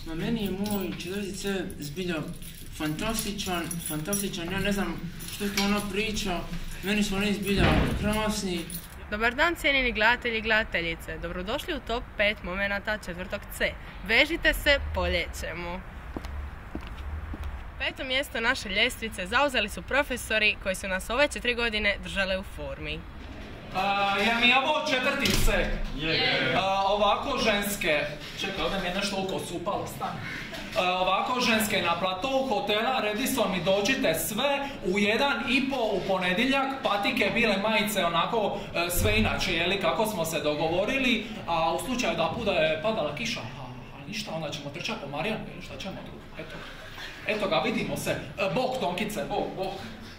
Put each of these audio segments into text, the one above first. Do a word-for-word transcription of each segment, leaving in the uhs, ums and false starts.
Ma meni je moj četvrti C zbilja fantastičan, fantastičan, ja ne znam što je to ono priča, meni su oni zbilja krasni. Dobar dan cijenjeni gledatelji i gledateljice, dobrodošli u top pet momenata četvrtog C. Vežite se, poljećemo. Peto mjesto naše ljestvice zauzeli su profesori koji su nas ove četiri godine držale u formi. A, je mi ovo četvrti C? Je. Ovako ženske, čekaj, ovdje mi je nešto u kosu upalo, stani. Ovako ženske na platou hotela Redison mi dođite sve u jedan i po u ponedjeljak, patike, bile majice, onako sve inače, jeli, kako smo se dogovorili, a u slučaju da bude padala kiša, a, a ništa, onda ćemo trčati po Marijanu, ili šta ćemo drugo, eto. Eto ga, vidimo se. Bok, Tonkice, bok, bok.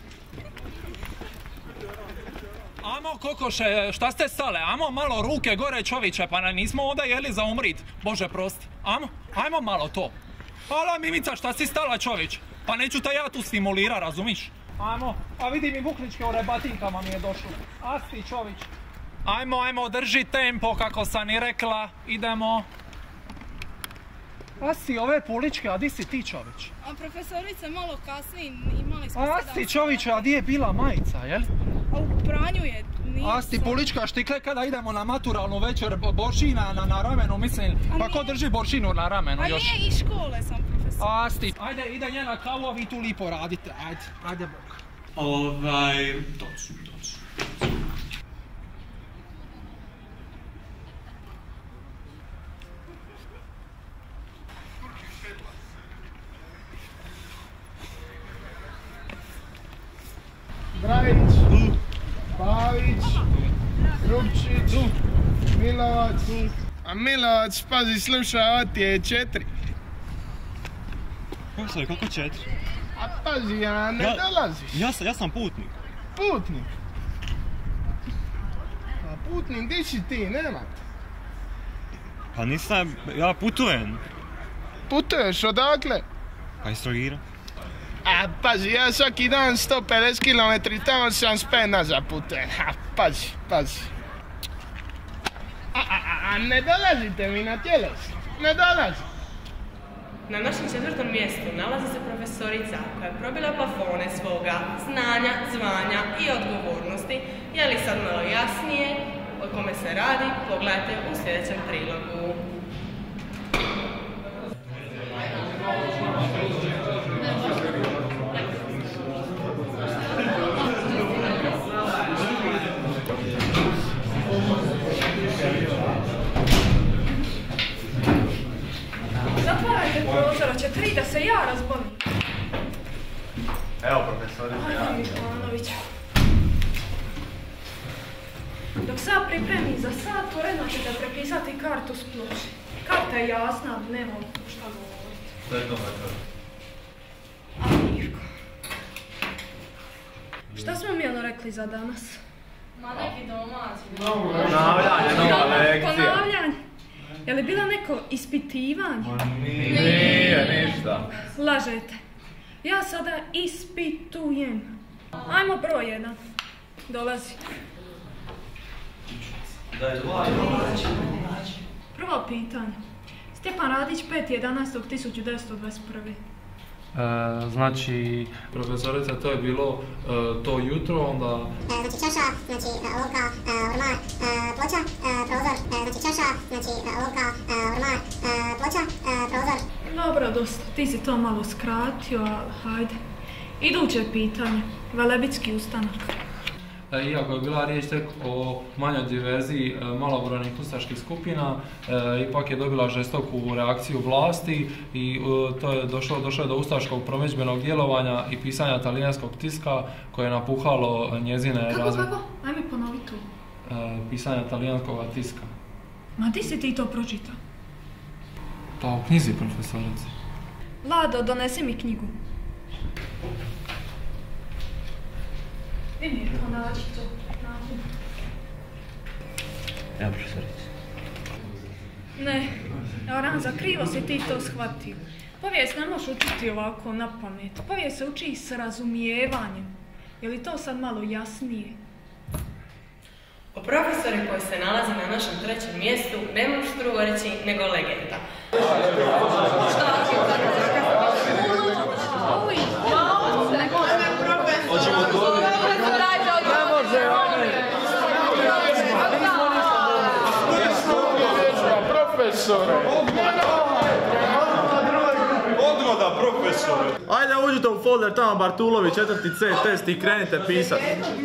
Amo, kokoše, šta ste stale? Amo malo ruke gore, čoviče, pa nismo ovdje jeli za umrit. Bože, prosti. Amo, ajmo malo to. Ala, Mimica, šta si stala, čović? Pa neću te ja tu stimulira, razumiš? Ajmo, a vidi mi bukličke u rebatinkama mi je došlo. Asti, čović. Ajmo, ajmo, drži tempo, kako sam i rekla. Idemo. Asi, ove puličke, a di si ti, čović? A profesorice, malo kasnije imali smo... Asti, čoviće, a di je bila majica, jel? A u pranju je, nisam... Asti, pulička, štikle kada idemo na maturalnu večer, boršina na, na ramenu, mislim, pa nije... ko drži boršinu na ramenu a još? A nije iz škole sam, profesor. Asti, ajde, ide njena kavu, a vi tu lipo radite, ajde, ajde, bok. Ovaj, točno, točno. Drajić, Pavić, Rupčić, Milovac, a Milovac, pazi, sluša, ovo ti je četiri. Kako se, kako četiri? A pazi, ja ne ja, dolaziš. Ja, ja sam putnik. Putnik? A putnik, di si ti, nema te? Pa nisam, ja putujem. Putuješ, odakle? Pa iz Trogira. A pazi, ja svaki dan sto pedeset kilometara tamo sam spet nazad putujem. A pazi, pazi. A, a, a, a ne dolazite mi na tjelesno, ne dolazi. Na našem četvrtom mjestu nalazi se profesorica koja je probila plafone svoga znanja, zvanja i odgovornosti. Je li sad malo jasnije o kome se radi, pogledajte u sljedećem prilogu. Zatvarajte prozor, hoće tri da se ja razbolim. Evo, profesorice, ja. Ajde, Miklanoviću. Dok sad pripremi za sat, uredno ćete prepisati kartu s ploče. Karta je jasna, ali nema šta govoriti. Što je to, Mačar? A, Mirko. Šta smo mi ono rekli za danas? Ma neki domaći. Ponavljanje, nova lekcija. Ponavljanje. Je li bilo neko ispitivanje? Nije, nije ništa. Lažete. Ja sada ispitujem. Ajmo broj jedan. Dolazi. Prvo pitanje. Stjepan Radić, peti jedanaesti tisuća devetsto dvadeset prve. E, znači, profesorica, to je bilo e, to jutro, onda... E, znači čaša, znači olovka, e, ormar, e, ploča, e, prozor, e, znači čaša, znači olovka, e, ormar, e, ploča, e, prozor. Dobro, dosta, ti si to malo skratio, ali hajde. Iduće pitanje, Velebitski ustanak. E, iako je bila riječ tek o manjoj diverziji e, malobrojnih ustaških skupina, e, ipak je dobila žestoku reakciju vlasti i e, to je došlo, došlo je do ustaškog promidžbenog djelovanja i pisanja talijanskog tiska koje je napuhalo njezine razve... Kako, kako? Ajme ponovi tu. E, pisanja talijanskog tiska. Ma di si ti to pročitao? Pa u knjizi, profesorice. Lado, donesi mi knjigu. I Mirko, nađi to. Nađi. Evo, profesorice. Ne, Aranza, krivo si ti to shvatio. Povijest ne možeš učiti ovako na pamet. Povijest se uči s razumijevanjem. Je li to sad malo jasnije? O profesoru koji se nalazi na našem trećem mjestu ne možeš drugo reći nego legenda. Profesore! Odgoda, profesore! Ajde uđite u folder tamo Bartulović, četvrti C test i krenite pisati.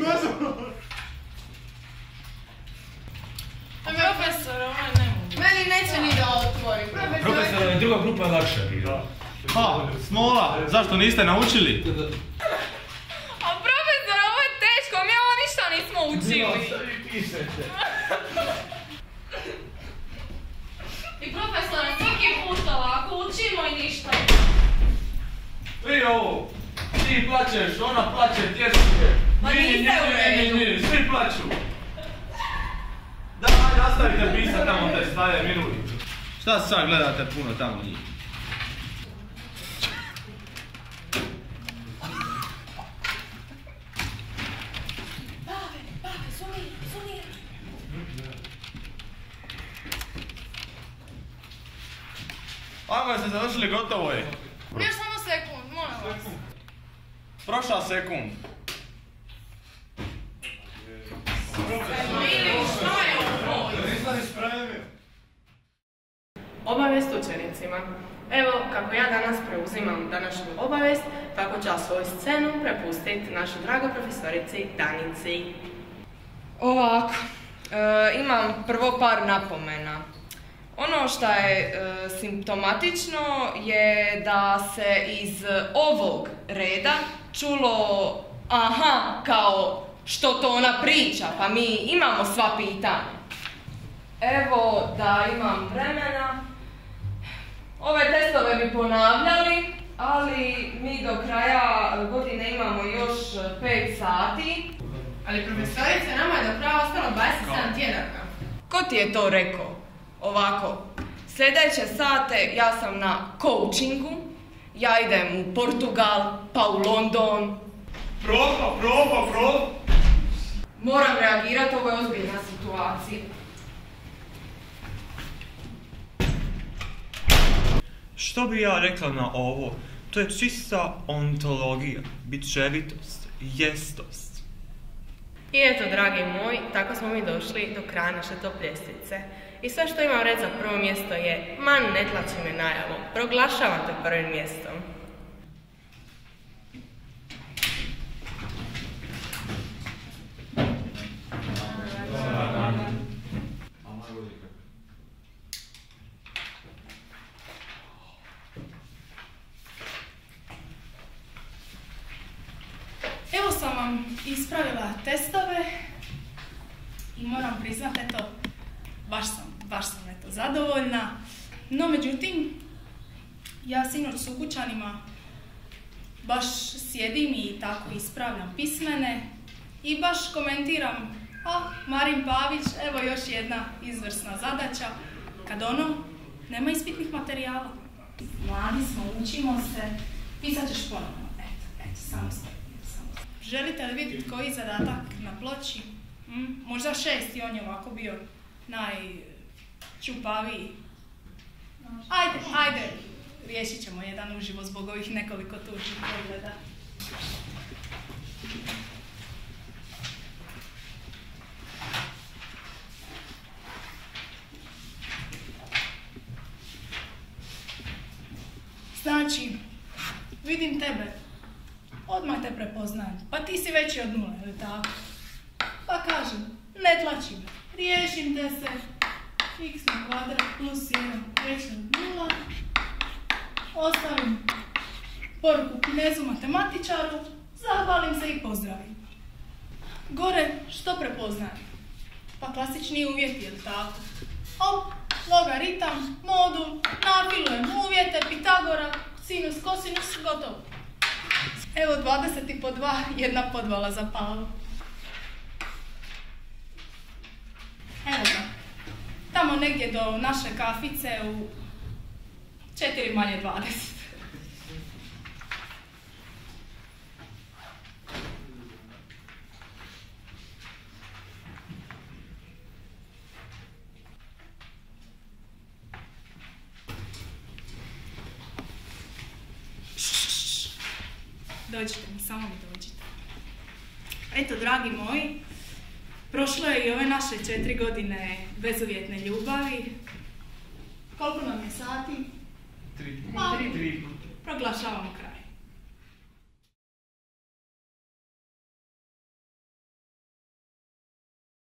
Profesor, ovo ne mogu. Meni neće ni da otvori. Profesor, druga grupa je lakša bila. Ha, Smola, zašto niste naučili? A profesor, ovo je teško, mi ovo ništa nismo učili. I profesor, svaki put ovako učimo i ništa. Vi ovo, ti plaćeš, ona plaće, tješnike. Ma niste u redu. Svi plaću. Da, ajde, nastavite pisat tamo te staje minuli. Šta sad gledate puno tamo njih? Bave, bave, sumir, sumir. Ajmo, ste završili, gotovo je. Još samo sekund, molim vas. Prošla sekund. Obavijest učenicima. Evo, kako ja danas preuzimam današnju obavijest, tako ću ja svoju scenu prepustiti našoj dragoj profesorici Danici. Ovako, e, imam prvo par napomena. Ono što je e, simptomatično je da se iz ovog reda čulo aha, kao što to ona priča, pa mi imamo sva pitanja. Evo da imam vremena. Ove testove bi ponavljali, ali mi do kraja godine imamo još pet sati. Ali profesorice, nama je do kraja ostalo dvadeset sedam tjedana. Ko ti je to rekao? Ovako, sljedeće sate ja sam na coachingu, ja idem u Portugal, pa u London. Proba, proba, proba! Moram reagirati, ovo je ozbiljna situacija. Što bi ja rekla na ovo? To je čista ontologija, bičevitost, jestost. I eto, dragi moji, tako smo mi došli do kraja naše top ljestvice. I sve što imam reći za prvo mjesto je, man ne tlači me najavom, proglašavam te prvim mjestom. Evo sam vam ispravila testove i moram priznati, eto, baš sam, baš sam eto zadovoljna. No međutim, ja sinoć s ukućanima baš sjedim i tako ispravljam pismene i baš komentiram, a Marin Pavić, evo još jedna izvrsna zadaća, kad ono, nema ispitnih materijala. Mladi smo, učimo se, pisat ćeš ponovno, eto, eto, samo ste. Želite li vidjeti koji zadatak na ploči? Mm, možda šest i on je ovako bio najčupaviji. Ajde, ajde, riješit ćemo jedan uživo zbog ovih nekoliko tužnih pogleda. Znači, vidim tebe. Odmah te prepoznajem, pa ti si veći od nule, ili tako? Pa kažem, ne tlači me, riješim te se, x na kvadrat plus jedan veći od nula, ostavim poruku kinezu matematičaru, zahvalim se i pozdravim. Gore, što prepoznajem? Pa klasični uvjeti, ili tako? Op, logaritam, modul, nafilujem uvjete, Pitagora, sinus, kosinus, gotovo. Evo dvadeset i po dva, jedna podvala za Pavu. Evo ga, tamo negdje do naše kafice u četiri manje dvadeset. Dođite mi, samo mi dođite. Eto, dragi moji, prošlo je i ove naše četiri godine bezuvjetne ljubavi. Koliko nam je sati? Tri. Pa, Tri. proglašavamo kraj.